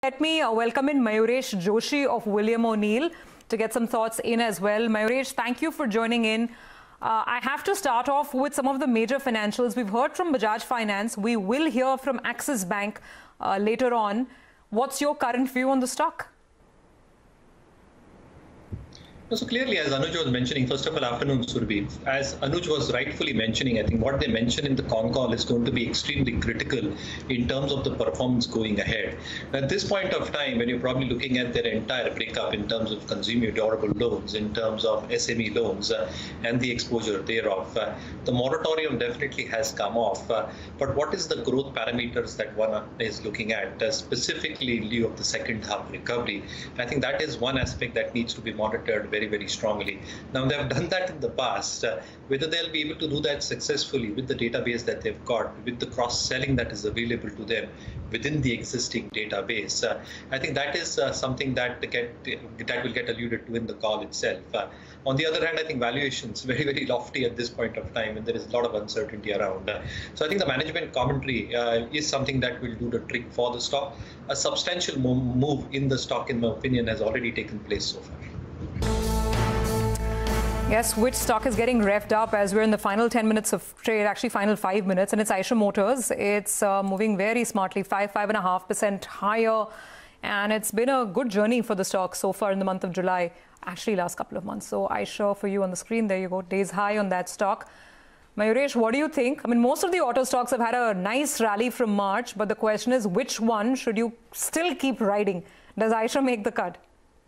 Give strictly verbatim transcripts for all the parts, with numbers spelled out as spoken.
Let me uh, welcome in Mayuresh Joshi of William O'Neill to get some thoughts in as well. Mayuresh, thank you for joining in. Uh, I have to start off with some of the major financials. We've heard from Bajaj Finance. We will hear from Axis Bank uh, later on. What's your current view on the stock? So clearly, as Anuj was mentioning, first of all, afternoon, Surbhi. As Anuj was rightfully mentioning, I think what they mentioned in the con call is going to be extremely critical in terms of the performance going ahead. At this point of time, when you're probably looking at their entire breakup in terms of consumer durable loans, in terms of S M E loans uh, and the exposure thereof, uh, the moratorium definitely has come off. Uh, but what is the growth parameters that one is looking at, uh, specifically in lieu of the second half recovery? I think that is one aspect that needs to be monitored very, very strongly. Now, they have done that in the past. Uh, whether they'll be able to do that successfully with the database that they've got, with the cross-selling that is available to them within the existing database, uh, I think that is uh, something that get, that will get alluded to in the call itself. Uh, on the other hand, I think valuations very, very lofty at this point of time, and there is a lot of uncertainty around. Uh, so I think the management commentary uh, is something that will do the trick for the stock. A substantial move in the stock, in my opinion, has already taken place so far. Yes, which stock is getting revved up as we're in the final ten minutes of trade, actually final five minutes, and it's Eicher Motors. It's uh, moving very smartly, five, five and a half percent higher. And it's been a good journey for the stock so far in the month of July, actually last couple of months. So Eicher for you on the screen, there you go, days high on that stock. Mayuresh, what do you think? I mean, most of the auto stocks have had a nice rally from March, but the question is, which one should you still keep riding? Does Eicher make the cut?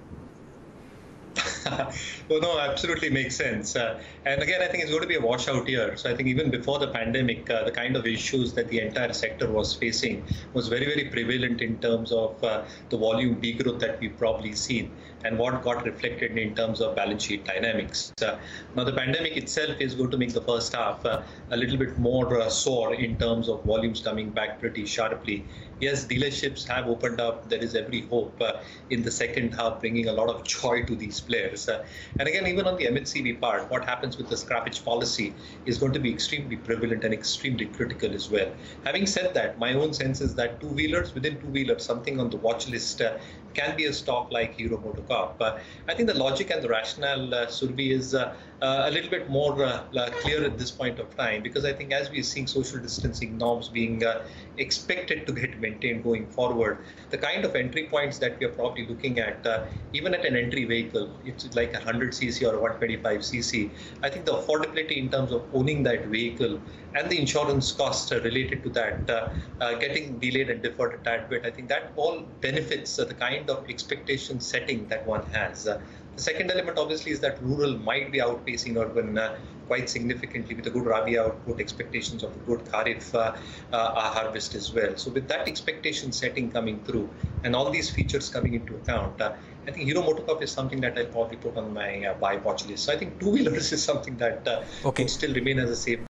Well, no, absolutely makes sense. Uh, and again, I think it's going to be a washout year. So I think even before the pandemic, uh, the kind of issues that the entire sector was facing was very, very prevalent in terms of uh, the volume degrowth that we've probably seen and what got reflected in terms of balance sheet dynamics. Uh, now, the pandemic itself is going to make the first half uh, a little bit more uh, sore in terms of volumes coming back pretty sharply. Yes, dealerships have opened up. There is every hope uh, in the second half, bringing a lot of joy to these players. Uh, and again, even on the M H C V part, what happens with the scrappage policy is going to be extremely prevalent and extremely critical as well. Having said that, my own sense is that two-wheelers, within two-wheelers, something on the watch list uh, can be a stock like Hero MotoCorp. Uh, I think the logic and the rationale, uh, Surbhi, is uh, uh, a little bit more uh, uh, clear at this point of time, because I think as we are seeing social distancing norms being uh, expected to get maintained going forward, the kind of entry points that we are probably looking at, uh, even at an entry vehicle, it's like a one hundred c c or a one twenty-five c c, I think the affordability in terms of owning that vehicle and the insurance costs related to that, uh, uh, getting delayed and deferred a tad bit, I think that all benefits uh, the kind of expectation setting that one has. Uh, the second element, obviously, is that rural might be outpacing urban uh, quite significantly with a good Rabi output, expectations of a good Kharif uh, uh, harvest as well. So with that expectation setting coming through and all these features coming into account, uh, I think Hero MotoCorp is something that I'll probably put on my uh, buy watch list. So I think two-wheelers is something that uh, okay. will still remain as a safe